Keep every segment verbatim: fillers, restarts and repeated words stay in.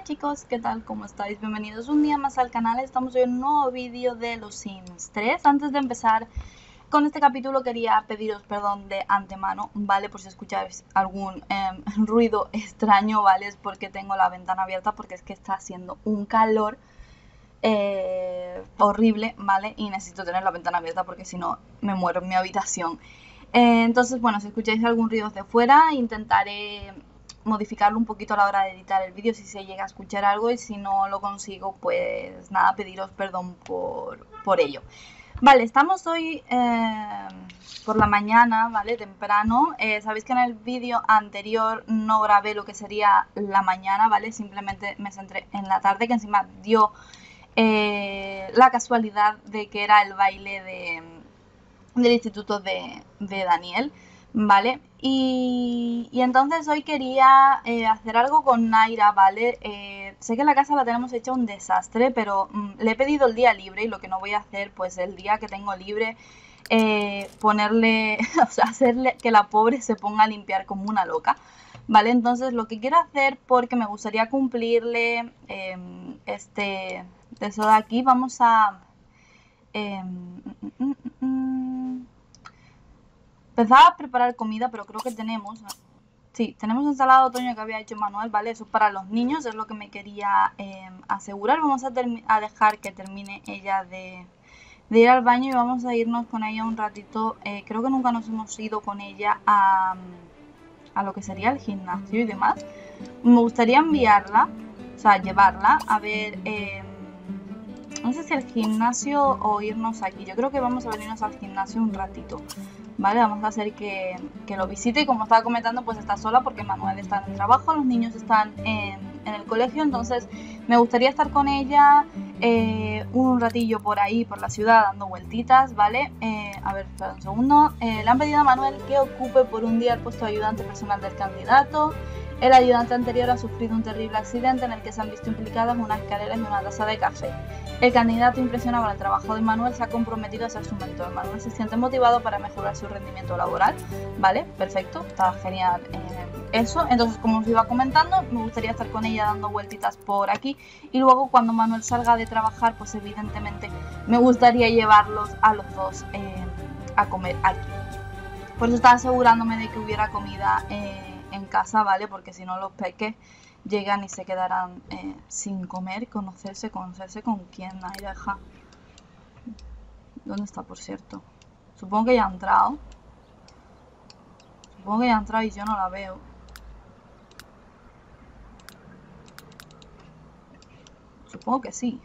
chicos, ¿qué tal? ¿Cómo estáis? Bienvenidos un día más al canal. Estamos hoy en un nuevo vídeo de los Sims tres. Antes de empezar con este capítulo quería pediros perdón de antemano, ¿vale? Por si escucháis algún eh, ruido extraño, ¿vale? Es porque tengo la ventana abierta porque es que está haciendo un calor eh, horrible, ¿vale? Y necesito tener la ventana abierta porque si no me muero en mi habitación. Eh, entonces, bueno, si escucháis algún ruido de fuera, intentaré modificarlo un poquito a la hora de editar el vídeo si se llega a escuchar algo, y si no lo consigo, pues nada, pediros perdón por, por ello. Vale, estamos hoy eh, por la mañana, ¿vale? Temprano. Eh, Sabéis que en el vídeo anterior no grabé lo que sería la mañana, ¿vale? Simplemente me centré en la tarde, que encima dio eh, la casualidad de que era el baile de, del instituto de, de Daniel, ¿vale? Y, y entonces hoy quería eh, hacer algo con Naira, ¿vale? Eh, sé que la casa la tenemos hecha un desastre, pero mm, le he pedido el día libre, y lo que no voy a hacer, pues el día que tengo libre, eh, ponerle, o sea, hacerle que la pobre se ponga a limpiar como una loca, ¿vale? Entonces lo que quiero hacer, porque me gustaría cumplirle eh, este, eso de aquí, vamos a... Eh, mm, mm, mm, mm, Empezaba a preparar comida, pero creo que tenemos... Sí, tenemos ensalada de otoño que había hecho Manuel, ¿vale? Eso para los niños, es lo que me quería eh, asegurar. Vamos a, a dejar que termine ella de, de ir al baño y vamos a irnos con ella un ratito. Eh, creo que nunca nos hemos ido con ella a, a lo que sería el gimnasio y demás. Me gustaría enviarla, o sea, llevarla a ver... Eh, no sé si al gimnasio o irnos aquí. Yo creo que vamos a venirnos al gimnasio un ratito, ¿vale? Vamos a hacer que, que lo visite, y como estaba comentando, pues está sola porque Manuel está en el trabajo, los niños están en, en el colegio, entonces me gustaría estar con ella eh, un ratillo por ahí, por la ciudad, dando vueltitas, ¿vale? Eh, a ver, espera un segundo. Eh, le han pedido a Manuel que ocupe por un día el puesto de ayudante personal del candidato. El ayudante anterior ha sufrido un terrible accidente en el que se han visto implicadas unas escaleras y una taza de café. El candidato, impresionado por el trabajo de Manuel, se ha comprometido a ser su mentor. Manuel se siente motivado para mejorar su rendimiento laboral. Vale, perfecto, está genial eh, eso. Entonces, como os iba comentando, me gustaría estar con ella dando vueltitas por aquí, y luego cuando Manuel salga de trabajar, pues evidentemente me gustaría llevarlos a los dos eh, a comer aquí. Por eso estaba asegurándome de que hubiera comida eh, en casa, ¿vale? Porque si no, los peques llegan y se quedarán eh, sin comer. Conocerse, conocerse con quién. Ahí deja. ¿Dónde está, por cierto? Supongo que ya ha entrado. Supongo que ya ha entrado y yo no la veo. Supongo que sí.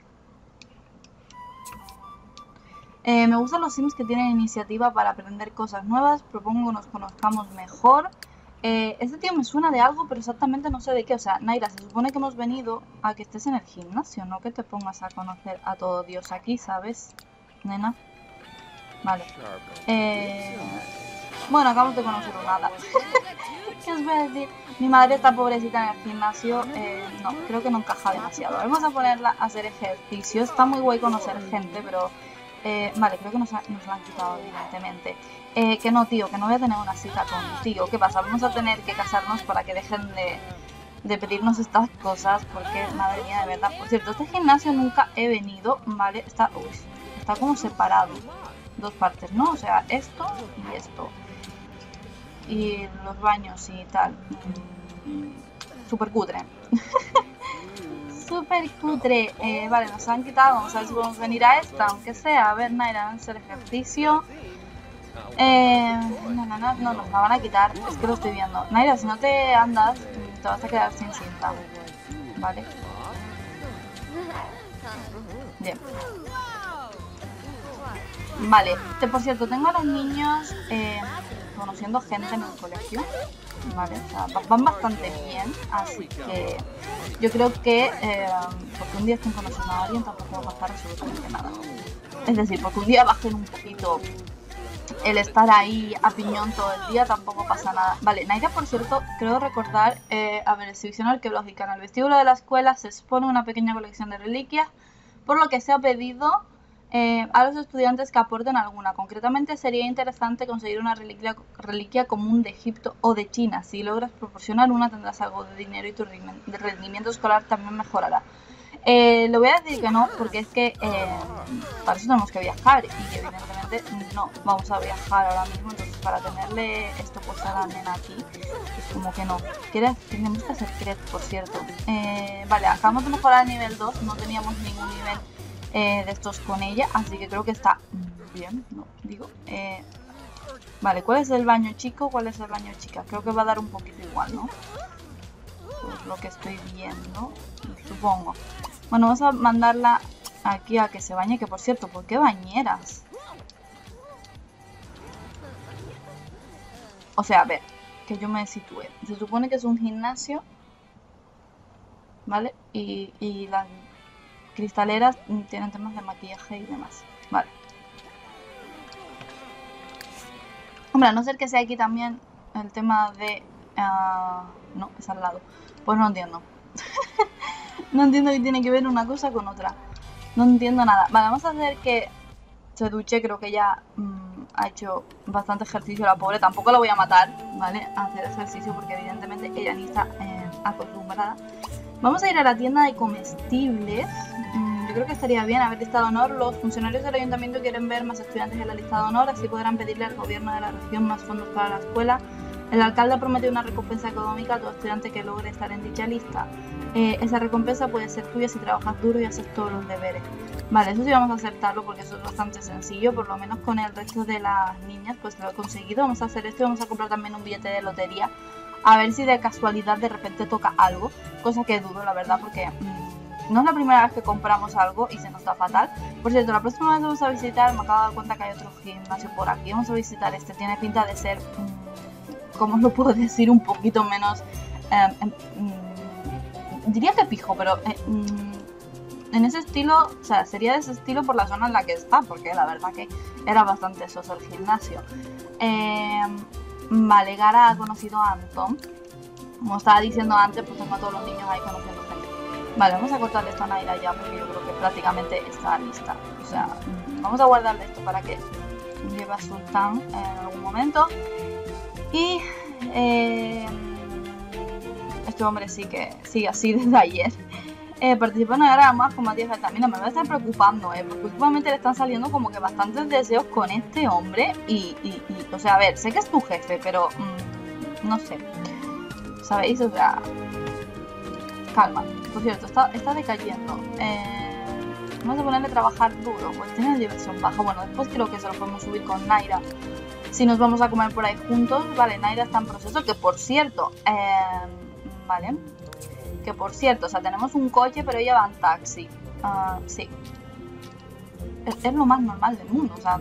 Eh, me gustan los Sims que tienen iniciativa para aprender cosas nuevas. Propongo que nos conozcamos mejor. Eh, este tío me suena de algo, pero exactamente no sé de qué. O sea, Naira, se supone que hemos venido a que estés en el gimnasio, no que te pongas a conocer a todo Dios aquí, ¿sabes, nena? Vale. Eh, bueno, acabamos de conocer un hada. ¿Qué os voy a decir? Mi madre está pobrecita en el gimnasio. Eh, no, creo que no encaja demasiado. Vamos a ponerla a hacer ejercicio. Está muy guay conocer gente, pero... Eh, vale, creo que nos, ha, nos la han quitado, evidentemente. Eh, que no, tío, que no voy a tener una cita contigo. ¿Qué pasa? Vamos a tener que casarnos para que dejen de, de pedirnos estas cosas, porque, madre mía, de verdad. Por cierto, este gimnasio nunca he venido, ¿vale? Está, uy, está como separado. Dos partes, ¿no? O sea, esto y esto. Y los baños y tal. Súper cutre. Súper cutre. Eh, vale, nos han quitado. Vamos a ver si podemos venir a esta, aunque sea. A ver, Naira, vamos a hacer ejercicio. Eh, no, no, no, no, nos la van a quitar. Es que lo estoy viendo. Naira, si no te andas, te vas a quedar sin cinta. Vale. Bien. Vale. Te, por cierto, tengo a los niños eh, conociendo gente en el colegio. Vale, o sea, van bastante bien, así que yo creo que eh, porque un día estén conociendo a alguien tampoco va a pasar absolutamente nada. Es decir, porque un día bajen un poquito el estar ahí a piñón todo el día, tampoco pasa nada. Vale, Naira, por cierto, creo recordar, eh, a ver, exhibición arqueológica. En el vestíbulo de la escuela se expone una pequeña colección de reliquias, por lo que se ha pedido eh, a los estudiantes que aporten alguna. Concretamente sería interesante conseguir una reliquia, reliquia común de Egipto o de China. Si logras proporcionar una tendrás algo de dinero y tu rendimiento escolar también mejorará. Eh, le voy a decir que no, porque es que eh, para eso tenemos que viajar y evidentemente no vamos a viajar ahora mismo, entonces para tenerle esto puesto a la nena aquí, es como que no. ¿Quieres? Tenemos que hacer cred, por cierto. Eh, vale, acabamos de mejorar el nivel dos, no teníamos ningún nivel eh, de estos con ella, así que creo que está bien, ¿no? Digo, eh, vale, ¿cuál es el baño chico? ¿Cuál es el baño chica? Creo que va a dar un poquito igual, ¿no? Por lo que estoy viendo, supongo. Bueno, vamos a mandarla aquí a que se bañe, que por cierto, ¿por qué bañeras? O sea, a ver, que yo me sitúe. Se supone que es un gimnasio, ¿vale? Y, y las cristaleras tienen temas de maquillaje y demás, vale. Hombre, a no ser que sea aquí también el tema de... Uh, no, es al lado. Pues no entiendo. No entiendo qué tiene que ver una cosa con otra. No entiendo nada. Vale, vamos a hacer que se duche. Creo que ya mmm, ha hecho bastante ejercicio la pobre. Tampoco la voy a matar, ¿vale? A hacer ejercicio porque evidentemente ella ni está eh, acostumbrada. Vamos a ir a la tienda de comestibles. Mm, yo creo que estaría bien haber lista de honor. Los funcionarios del ayuntamiento quieren ver más estudiantes en la lista de honor. Así podrán pedirle al gobierno de la región más fondos para la escuela. El alcalde ha prometido una recompensa económica a todo estudiante que logre estar en dicha lista. Eh, esa recompensa puede ser tuya si trabajas duro y haces todos los deberes. Vale, eso sí vamos a aceptarlo porque eso es bastante sencillo, por lo menos con el resto de las niñas pues lo he conseguido. Vamos a hacer esto y vamos a comprar también un billete de lotería, a ver si de casualidad de repente toca algo, cosa que dudo la verdad porque mmm, no es la primera vez que compramos algo y se nos da fatal. Por cierto, la próxima vez vamos a visitar, me acabo de dar cuenta que hay otro gimnasio por aquí, vamos a visitar este, tiene pinta de ser, mmm, ¿cómo os lo puedo decir? Un poquito menos... Eh, eh, diría que pijo, pero eh, mm, en ese estilo, o sea, sería de ese estilo por la zona en la que está, porque la verdad que era bastante soso el gimnasio. Eh, vale, Gara ha conocido a Anton. Como estaba diciendo antes, pues tengo a todos los niños ahí conociendo gente. Vale, vamos a cortarle esto a Naira ya, porque yo creo que prácticamente está lista. O sea, mm, vamos a guardarle esto para que lleve a Sultán en algún momento. Y... Eh, este hombre sí que sigue así desde ayer. Eh, participó en una guerra más con Matías Altamira. Me va a estar preocupando, eh, porque últimamente le están saliendo como que bastantes deseos con este hombre. Y, y, y o sea, a ver, sé que es tu jefe, pero mmm, no sé. ¿Sabéis? O sea, calma. Por cierto, está, está decayendo. Eh, vamos a ponerle a trabajar duro, pues tiene diversión baja. Bueno, después creo que se lo podemos subir con Naira. Si nos vamos a comer por ahí juntos, vale, Naira está en proceso, que por cierto, eh, vale, que por cierto, o sea, tenemos un coche, pero ella va en taxi, uh, sí, es, es lo más normal del mundo, o sea,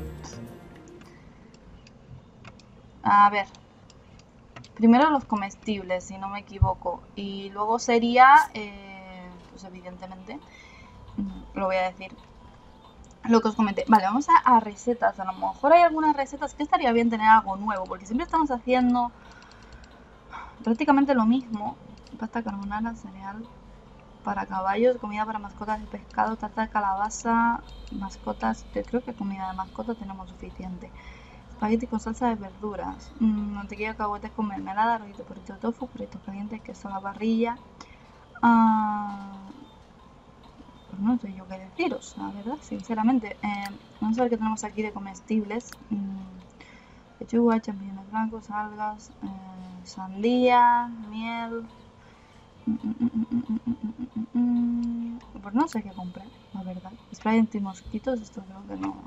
a ver, primero los comestibles, si no me equivoco, y luego sería, eh, pues evidentemente, lo voy a decir, lo que os comenté. Vale, vamos a, a recetas. A lo mejor hay algunas recetas que estaría bien tener algo nuevo, porque siempre estamos haciendo prácticamente lo mismo. Pasta carbonara, cereal para caballos, comida para mascotas de pescado, tarta de calabaza, mascotas. Yo creo que comida de mascotas tenemos suficiente. Espagueti con salsa de verduras, mmm, mantequilla, cacahuetes con mermelada, rollito, porrito de tofu, burritos calientes, queso a la parrilla. Uh, Pues no sé yo qué deciros, la verdad, sinceramente. Eh, vamos a ver qué tenemos aquí de comestibles. Mm, lechuga, champiñones blancos, algas, eh, sandía, miel. Mm, mm, mm, mm, pues no sé qué comprar, la verdad. Spray antimosquitos, esto creo que no.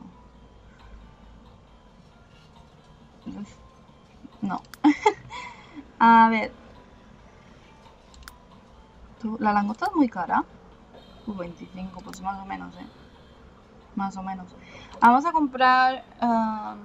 No. A ver. La langosta es muy cara. Uh, veinticinco, pues más o menos, ¿eh? Más o menos. Vamos a comprar... Um,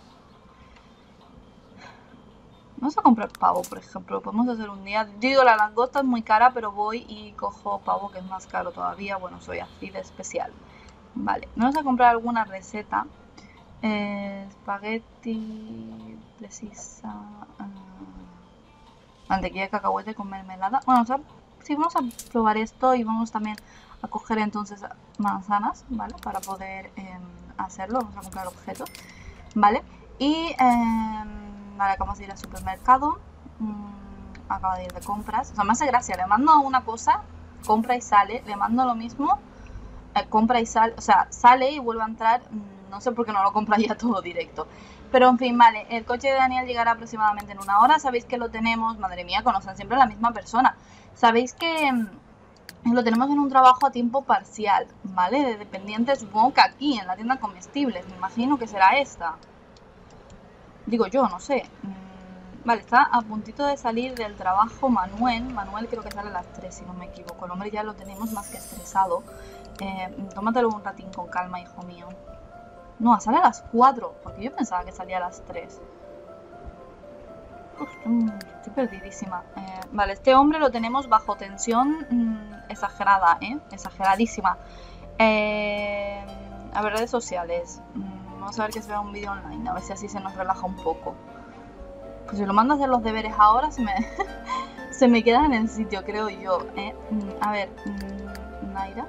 vamos a comprar pavo, por ejemplo. Podemos hacer un día... Yo digo, la langosta es muy cara, pero voy y cojo pavo, que es más caro todavía. Bueno, soy así de especial. Vale, vamos a comprar alguna receta. Eh, espagueti... Precisa... Uh, mantequilla de cacahuete con mermelada. Bueno, vamos a sí, vamos a probar esto y vamos también a coger entonces manzanas, ¿vale? Para poder eh, hacerlo, vamos a comprar objetos, ¿vale? Y, eh, vale, acabamos de ir al supermercado, mm, acabo de ir de compras, o sea, me hace gracia, le mando una cosa, compra y sale, le mando lo mismo, eh, compra y sale, o sea, sale y vuelve a entrar, no sé por qué no lo compra ya todo directo. Pero en fin, vale, el coche de Daniel llegará aproximadamente en una hora, sabéis que lo tenemos, madre mía, conocen siempre a la misma persona, sabéis que mm, lo tenemos en un trabajo a tiempo parcial, ¿vale? De dependiente, supongo que aquí, en la tienda comestibles, me imagino que será esta. Digo yo, no sé. Mm, vale, está a puntito de salir del trabajo Manuel, Manuel creo que sale a las tres si no me equivoco, el hombre ya lo tenemos más que estresado. Eh, tómatelo un ratín con calma, hijo mío. No, sale a las cuatro, porque yo pensaba que salía a las tres. Uf, estoy perdidísima. Eh, vale, este hombre lo tenemos bajo tensión mmm, exagerada, ¿eh? Exageradísima. Eh, a ver, redes sociales. Mm, vamos a ver que se vea un vídeo online, a ver si así se nos relaja un poco. Pues si lo mando a hacer los deberes ahora, se me, se me queda en el sitio, creo yo, ¿eh? Mm, a ver, mm, Naira.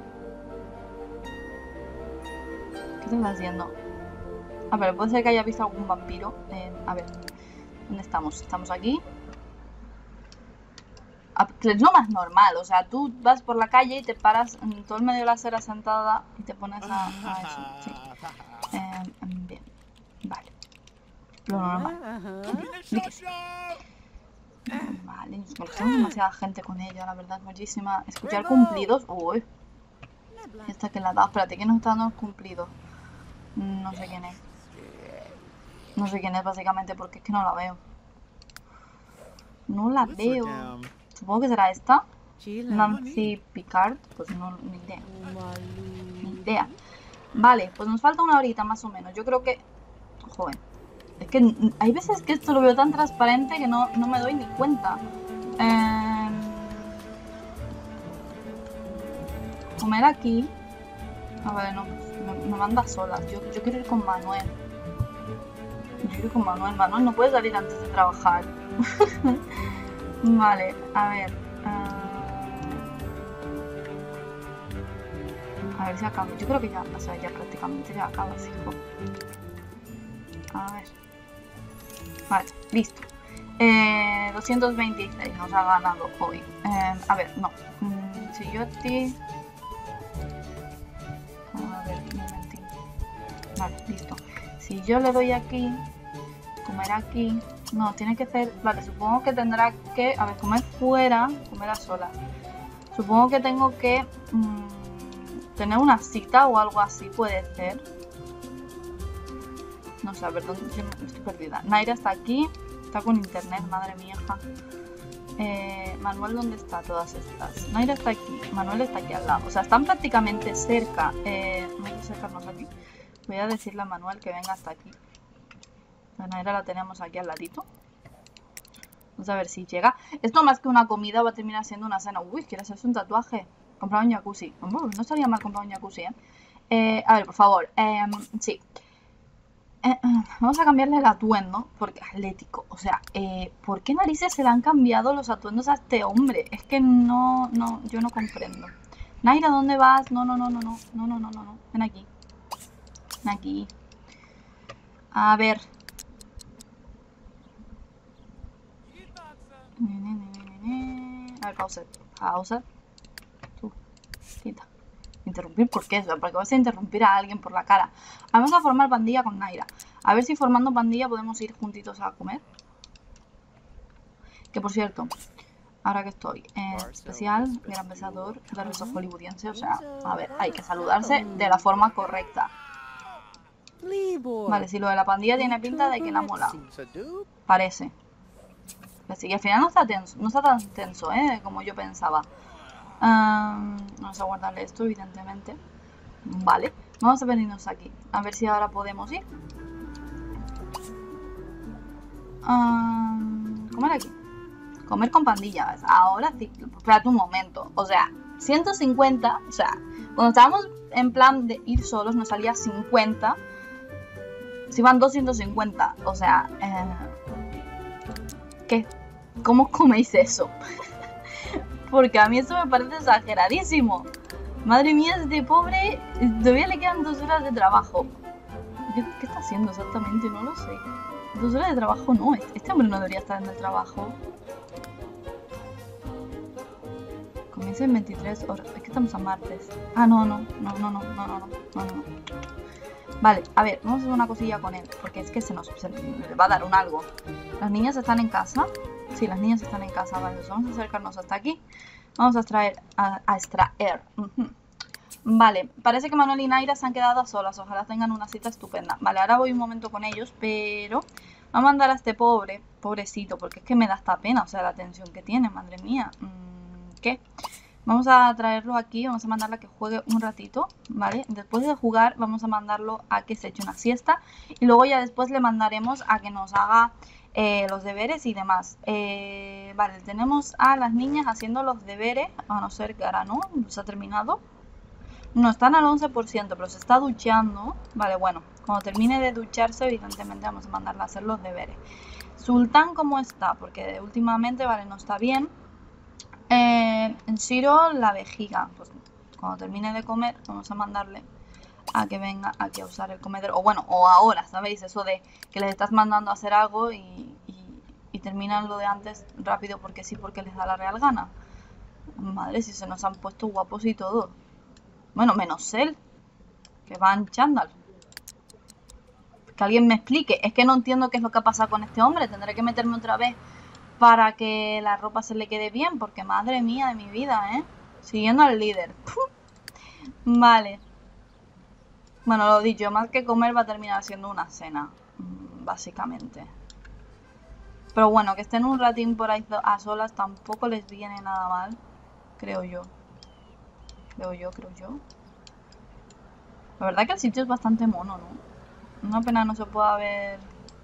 ¿Qué te estás haciendo? A ver, puede ser que haya visto algún vampiro. Eh, a ver, ¿dónde estamos? Estamos aquí. Es lo más normal, o sea, tú vas por la calle y te paras en todo el medio de la acera sentada y te pones a, a eso. Sí. Eh, bien, vale. Lo normal. Vale, tenemos demasiada gente con ella, la verdad, muchísima. Escuchar cumplidos. Uy. Esta que la ha dado. Espérate, ¿quién nos está dando los cumplidos? No sé quién es. No sé quién es básicamente porque es que no la veo. No la veo. Supongo que será esta. Nancy Picard. Pues no, ni idea. Ni idea. Vale, pues nos falta una horita más o menos. Yo creo que... Joder. Es que hay veces que esto lo veo tan transparente que no, no me doy ni cuenta. Eh... Comer aquí. A ver, no, me, me manda sola. Yo, yo quiero ir con Manuel. Yo quiero ir con Manuel. Manuel no puede salir antes de trabajar. Vale, a ver. Uh... A ver si acaba. Yo creo que ya, o sea, ya prácticamente ya acabas, hijo. A ver. Vale, listo. Eh, doscientos veintiséis nos ha ganado hoy. Eh, a ver, no. Mm, si yo a ti... A ver, un momentín. Vale, listo. Si yo le doy aquí, comer aquí... No, tiene que ser... Vale, supongo que tendrá que... A ver, comer fuera, comer a solas. Supongo que tengo que... Mmm, tener una cita o algo así, puede ser. No sé, a ver, ¿dónde estoy perdida? Naira está aquí, está con internet, madre mía. Eh, Manuel, ¿dónde está todas estas? Naira está aquí, Manuel está aquí al lado. O sea, están prácticamente cerca. Eh, no hay que acercarnos aquí. Voy a decirle a Manuel que venga hasta aquí. La Naira la tenemos aquí al ladito. Vamos a ver si llega. Esto más que una comida va a terminar siendo una cena. Uy, ¿quiere hacerse un tatuaje? Comprar un jacuzzi. Oh, no estaría mal comprar un jacuzzi, ¿eh? eh a ver, por favor. Eh, sí. Eh, eh, vamos a cambiarle el atuendo, porque atlético, o sea, eh, ¿por qué narices se le han cambiado los atuendos a este hombre? Es que no, no, yo no comprendo. Naira, ¿dónde vas? No, no, no, no, no, no, no, no, no, no, ven aquí, ven aquí. A ver. A ver, pausa, pausa. Tú, quita. Interrumpir, ¿por qué? ¿Por qué vas a interrumpir a alguien por la cara? Vamos a formar pandilla con Naira. A ver si formando pandilla podemos ir juntitos a comer. Que por cierto, ahora que estoy en especial, gran besador de beso hollywoodiense. O sea, a ver, hay que saludarse de la forma correcta. Vale, si lo de la pandilla tiene pinta de que la mola. Parece. Y al final no está tenso, no está tan tenso, ¿eh? Como yo pensaba. Um, vamos a guardarle esto, evidentemente. Vale, vamos a venirnos aquí. A ver si ahora podemos ir. Um, comer aquí. Comer con pandillas. Ahora sí. Espérate un momento. O sea, ciento cincuenta. O sea, cuando estábamos en plan de ir solos nos salía cincuenta. Si van doscientos cincuenta. O sea, eh, ¿qué? ¿Cómo coméis eso? Porque a mí eso me parece exageradísimo. Madre mía, este pobre todavía le quedan dos horas de trabajo. ¿Qué, qué está haciendo exactamente? No lo sé. Dos horas de trabajo no. Este hombre no debería estar en el trabajo. Comienza en veintitrés horas. Es que estamos a martes. Ah, no, no. No, no, no. No, no, no. No, no. Vale, a ver, vamos a hacer una cosilla con él. Porque es que se nos se le va a dar un algo. Las niñas están en casa. Sí, las niñas están en casa. Vale, pues vamos a acercarnos hasta aquí. Vamos a extraer. A, a extraer. Uh-huh. Vale, parece que Manuel y Naira se han quedado a solas. Ojalá tengan una cita estupenda. Vale, ahora voy un momento con ellos, pero vamos a mandar a este pobre, pobrecito, porque es que me da esta pena, o sea, la tensión que tiene, madre mía. ¿Qué? Vamos a traerlo aquí, vamos a mandarle a que juegue un ratito, ¿vale? Después de jugar vamos a mandarlo a que se eche una siesta y luego ya después le mandaremos a que nos haga eh, los deberes y demás. Eh, vale, tenemos a las niñas haciendo los deberes, a no ser que ahora no, se ha terminado. No, están al once por ciento, pero se está duchando. Vale, bueno, cuando termine de ducharse, evidentemente vamos a mandarla a hacer los deberes. Sultán, ¿cómo está? Porque últimamente, vale, no está bien. Eh, en Shiro, la vejiga. Pues cuando termine de comer, vamos a mandarle a que venga aquí a usar el comedero. O bueno, o ahora, ¿sabéis? Eso de que les estás mandando a hacer algo y, y, y terminan lo de antes rápido porque sí, porque les da la real gana. Madre, si se nos han puesto guapos y todo. Bueno, menos él, que va en chándal. Que alguien me explique. Es que no entiendo qué es lo que ha pasado con este hombre. Tendré que meterme otra vez para que la ropa se le quede bien. Porque madre mía de mi vida, ¿eh? Siguiendo al líder. Vale. Bueno, lo dicho, más que comer va a terminar siendo una cena. Básicamente. Pero bueno, que estén un ratín por ahí a solas tampoco les viene nada mal. Creo yo. Creo yo, creo yo. La verdad que el sitio es bastante mono, ¿no? Una pena no se pueda ver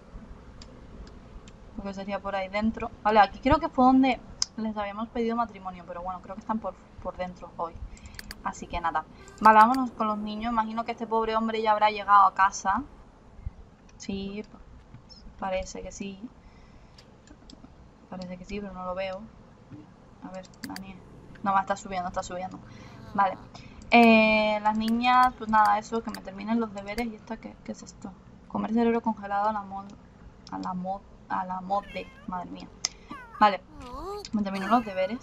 lo que sería por ahí dentro. Vale, aquí creo que fue donde les habíamos pedido matrimonio, pero bueno, creo que están por, por dentro hoy. Así que nada. Vale, vámonos con los niños. Imagino que este pobre hombre ya habrá llegado a casa. Sí, parece que sí. Parece que sí, pero no lo veo. A ver, Daniel. No, está subiendo, está subiendo. Vale. Eh, las niñas, pues nada, eso, que me terminen los deberes. ¿Y esta qué, qué es esto? Comer cerebro congelado a la mod, a la mod, a la mod de, madre mía. Vale, me terminó los deberes.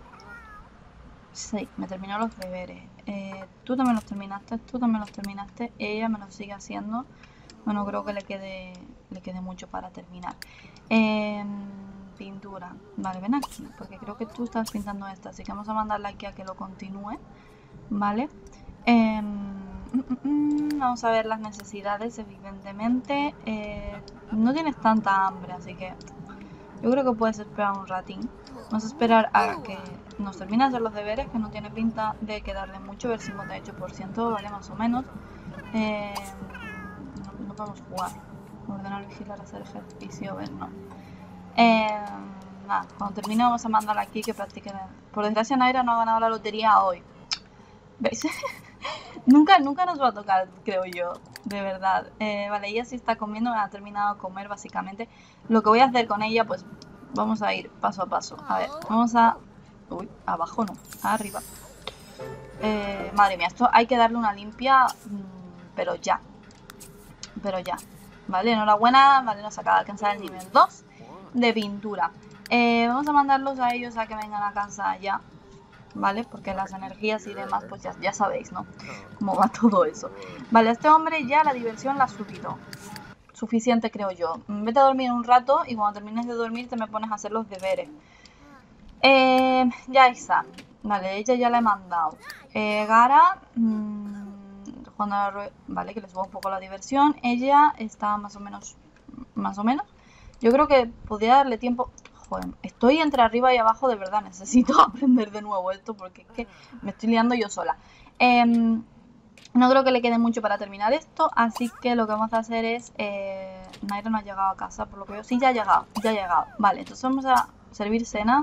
Sí, me terminó los deberes. Eh, tú también los terminaste, tú también los terminaste. Ella me los sigue haciendo. Bueno, creo que le quede, le quede mucho para terminar. Eh, pintura. Vale, ven aquí, porque creo que tú estás pintando esta, así que vamos a mandarla aquí a que lo continúe. Vale. Eh, mm, mm, vamos a ver las necesidades, evidentemente. Eh, no tienes tanta hambre, así que yo creo que puedes esperar un ratín. Vamos a esperar a que nos termine de hacer los deberes, que no tiene pinta de quedarle mucho, ver cincuenta y ocho por ciento, vale, más o menos. Eh, no, no podemos jugar. Ordenar, vigilar, hacer ejercicio, ver, no. Eh, nada, cuando termine vamos a mandarla aquí que practique. Por desgracia Naira no ha ganado la lotería hoy. ¿Veis? nunca, nunca nos va a tocar, creo yo, de verdad. Eh, vale, ella sí está comiendo, ha terminado de comer básicamente. Lo que voy a hacer con ella, pues vamos a ir paso a paso. A ver, vamos a... Uy, abajo no, arriba. Eh, madre mía, esto hay que darle una limpia, pero ya. Pero ya. Vale, enhorabuena, vale, nos acaba de alcanzar el nivel dos de pintura. Eh, vamos a mandarlos a ellos a que vengan a casa ya. ¿Vale? Porque las energías y demás, pues ya, ya sabéis, ¿no? Cómo va todo eso. Vale, a este hombre ya la diversión la ha subido. Suficiente, creo yo. Vete a dormir un rato y cuando termines de dormir te me pones a hacer los deberes. Eh, ya está. Vale, ella ya la he mandado. Eh, Gara... Mmm, cuando, vale, que le suba un poco la diversión. Ella está más o menos... Más o menos. Yo creo que podría darle tiempo... Joder, estoy entre arriba y abajo, de verdad, necesito aprender de nuevo esto porque es que me estoy liando yo sola. Eh, no creo que le quede mucho para terminar esto, así que lo que vamos a hacer es... Eh, Naira no ha llegado a casa, por lo que veo. Sí, ya ha llegado, ya ha llegado. Vale, entonces vamos a servir cena.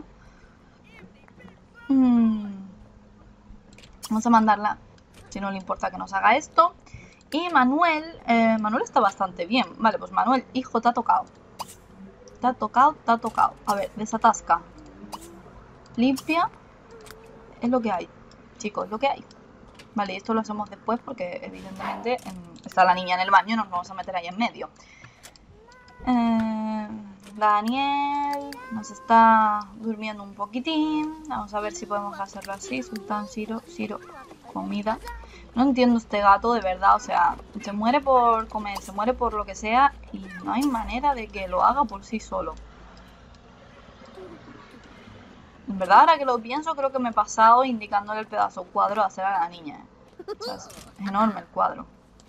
Hmm. Vamos a mandarla, si no le importa que nos haga esto. Y Manuel, eh, Manuel está bastante bien. Vale, pues Manuel, hijo, te ha tocado. Te ha tocado, te ha tocado. A ver, desatasca. Limpia. es lo que hay, chicos, es lo que hay. Vale, esto lo hacemos después porque evidentemente está la niña en el baño y nos vamos a meter ahí en medio. Eh, Daniel nos está durmiendo un poquitín. Vamos a ver si podemos hacerlo así. Sultán, Ciro, Ciro, comida. No entiendo este gato de verdad, o sea, se muere por comer, se muere por lo que sea y no hay manera de que lo haga por sí solo. En verdad, ahora que lo pienso, creo que me he pasado indicándole el pedazo cuadro a hacer a la niña. ¿eh? O sea, es enorme el cuadro.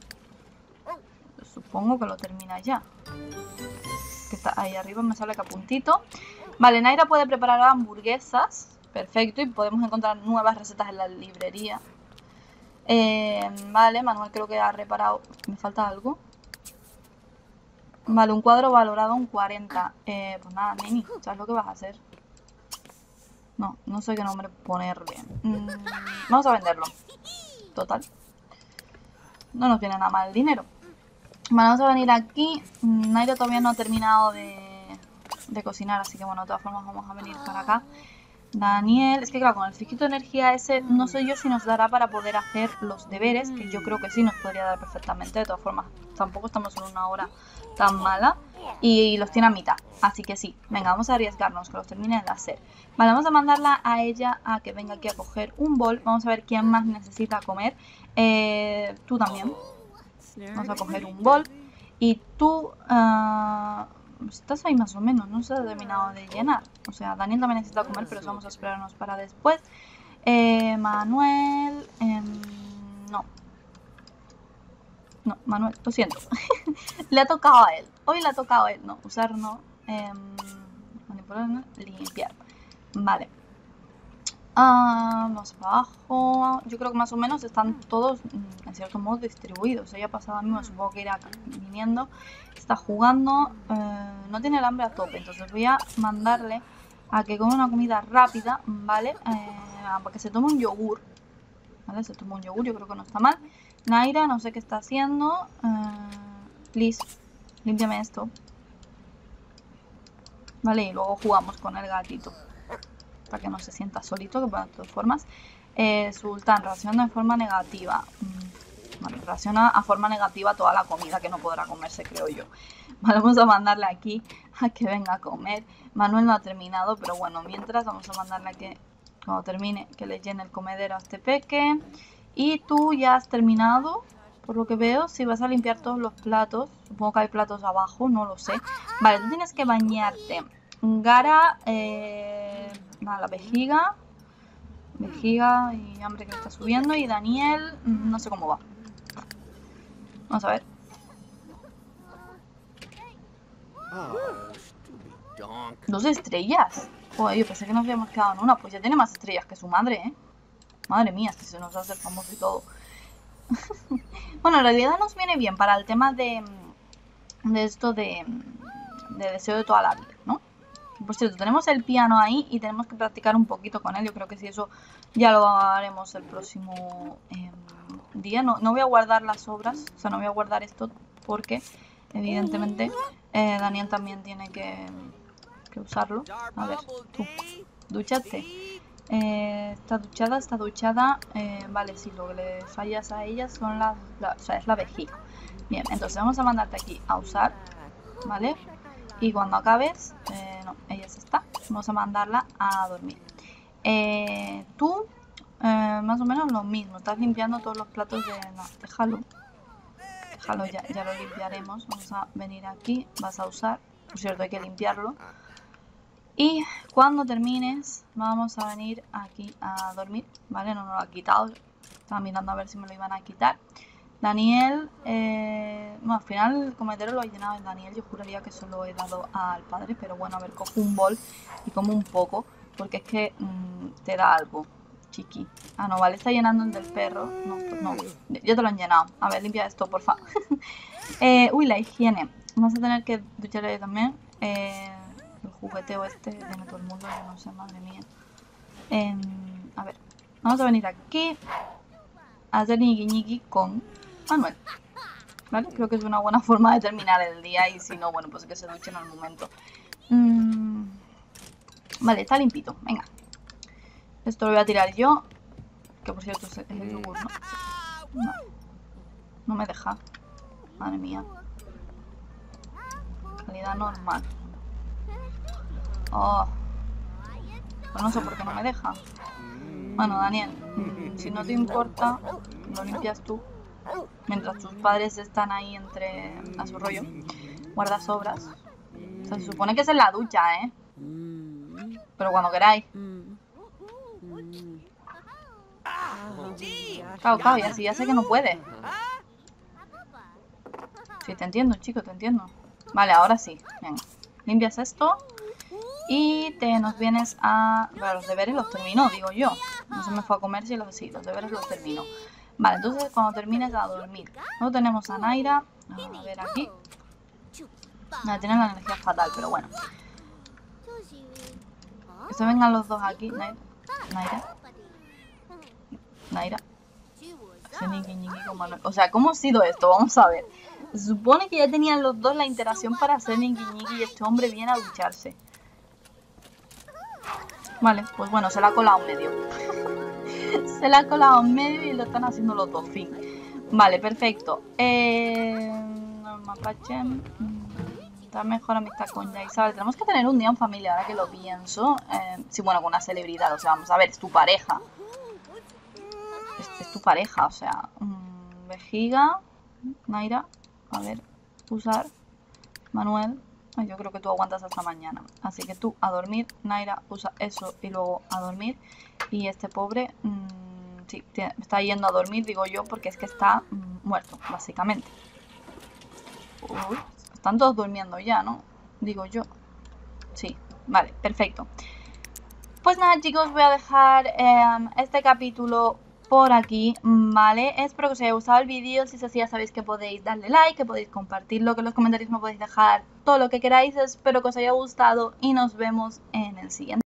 Supongo que lo termina ya. Que está ahí arriba, me sale que a puntito. Vale, Naira puede preparar hamburguesas. Perfecto, y podemos encontrar nuevas recetas en la librería. Eh, vale, Manuel creo que ha reparado. ¿Me falta algo? Vale, un cuadro valorado en cuarenta. Eh, pues nada, Neni, ¿sabes lo que vas a hacer? No, no sé qué nombre ponerle. Mm, vamos a venderlo. Total. No nos viene nada mal el dinero. Vale, vamos a venir aquí. Naira todavía no ha terminado de, de cocinar, así que bueno, de todas formas vamos a venir para acá. Daniel, es que claro, con el fijito de energía ese, no sé yo si nos dará para poder hacer los deberes, que yo creo que sí nos podría dar perfectamente. De todas formas, tampoco estamos en una hora tan mala. Y los tiene a mitad, así que sí, venga, vamos a arriesgarnos, que los termine de hacer. Vale, vamos a mandarla a ella a que venga aquí a coger un bol. Vamos a ver quién más necesita comer. Eh, tú también. Vamos a coger un bol. Y tú uh, estás ahí más o menos, no se ha terminado de llenar. O sea, Daniel también necesita comer, pero eso vamos a esperarnos para después. Eh, Manuel... Eh, no. No, Manuel, lo siento. Le ha tocado a él. Hoy le ha tocado a él. No, usar no. Eh, manipular, no. Limpiar. Vale. Ah, vamos para abajo. Yo creo que más o menos están todos en cierto modo distribuidos. Ella ha pasado a mí, supongo que irá viniendo. Está jugando. Eh, no tiene el hambre a tope. Entonces voy a mandarle a que coma una comida rápida. Vale. Eh, para que se tome un yogur. Vale, se toma un yogur. Yo creo que no está mal. Naira, no sé qué está haciendo. Uh, please, límpiame esto. Vale, y luego jugamos con el gatito. Para que no se sienta solito, que para de todas formas. Eh, Sultán, raciona de forma negativa. Mm, vale, raciona a forma negativa toda la comida que no podrá comerse, creo yo. Vale, vamos a mandarle aquí a que venga a comer. Manuel no ha terminado, pero bueno, mientras vamos a mandarle a que, cuando termine, que le llene el comedero a este peque. Y tú ya has terminado, por lo que veo, si vas a limpiar todos los platos. Supongo que hay platos abajo, no lo sé. Vale, tú tienes que bañarte. Gara, eh, nada, la vejiga. Vejiga y hambre que está subiendo. Y Daniel, no sé cómo va. Vamos a ver. Dos estrellas. Joder, yo pensé que nos habíamos quedado en una. Pues ya tiene más estrellas que su madre, ¿eh? Madre mía, si se nos hace famoso y todo. Bueno, en realidad nos viene bien para el tema de, de esto de, de deseo de toda la vida, ¿no? Por cierto, tenemos el piano ahí y tenemos que practicar un poquito con él. Yo creo que si eso ya lo haremos el próximo eh, día. No, no voy a guardar las obras, o sea, no voy a guardar esto porque evidentemente eh, Daniel también tiene que, que usarlo. A ver, tú, dúchate. Eh, está duchada, está duchada. Eh, vale, si lo que le fallas a ella son las, la, o sea, es la vejiga. Bien, entonces vamos a mandarte aquí a usar, ¿vale? Y cuando acabes, eh, no, ella se está. Vamos a mandarla a dormir. Eh, tú, eh, más o menos lo mismo. Estás limpiando todos los platos de... No, déjalo. Déjalo, ya, ya lo limpiaremos. Vamos a venir aquí. Vas a usar. Por cierto, hay que limpiarlo. Y cuando termines, vamos a venir aquí a dormir, ¿vale? No nos lo ha quitado. Estaba mirando a ver si me lo iban a quitar. Daniel, eh, bueno, al final el comedero lo ha llenado el Daniel. Yo juraría que se lo he dado al padre, pero bueno, a ver, cojo un bol y como un poco, porque es que mmm, te da algo, chiqui. Ah, no, vale, está llenando el del perro. No, pues no, ya te lo han llenado. A ver, limpia esto, porfa. eh, uy, la higiene. Vamos a tener que ducharle también. Eh... El jugueteo este tiene todo el mundo, yo no sé, madre mía. Eh, a ver, vamos a venir aquí a hacer ñiqui ñiqui con Manuel. ¿Vale? Creo que es una buena forma de terminar el día y si no, bueno, pues que se duchen al momento. Mm, vale, está limpito, venga. Esto lo voy a tirar yo. Que por cierto es el yogur, ¿no? No. No me deja. Madre mía. Calidad normal. Oh. Pues no sé por qué no me deja. Bueno, Daniel, si no te importa, lo limpias tú. Mientras tus padres están ahí entre a su rollo. Guarda sobras. O sea, se supone que es en la ducha, ¿eh? Pero cuando queráis. Claro, claro, y así ya sé que no puede. Sí, te entiendo, chico, te entiendo. Vale, ahora sí. Venga. Limpias esto. Y te nos vienes a... Bueno, los deberes los termino, digo yo. No se me fue a comer si los... Sí, los deberes los termino. Vale, entonces cuando termines a dormir. Luego tenemos a Naira. A ver aquí. Nada, tiene la energía fatal, pero bueno. Que se vengan los dos aquí. Naira. Naira. Naira. O sea, ¿cómo ha sido esto? Vamos a ver. Se supone que ya tenían los dos la interacción para hacer Niki Niki y este hombre viene a ducharse. Vale, pues bueno, se la ha colado en medio. Se la ha colado en medio y lo están haciendo los dos, fin. Vale, perfecto. Eh, Mapache. Está mejor amistad con Isabel. Tenemos que tener un día en familia, ahora que lo pienso. Eh, sí, bueno, con una celebridad, o sea, vamos a ver, es tu pareja. Es, es tu pareja, o sea. Mmm, vejiga. Naira. A ver, usar. Manuel. Ay, yo creo que tú aguantas hasta mañana. Así que tú a dormir. Naira usa eso y luego a dormir. Y este pobre, mmm, sí, está yendo a dormir, digo yo, porque es que está mmm, muerto, básicamente. Uy, están todos durmiendo ya, ¿no? Digo yo. Sí, vale, perfecto. Pues nada, chicos, voy a dejar eh, este capítulo por aquí, ¿vale? Espero que os haya gustado el vídeo. Si es así, ya sabéis que podéis darle like, que podéis compartirlo, que en los comentarios me podéis dejar todo lo que queráis. Espero que os haya gustado y nos vemos en el siguiente.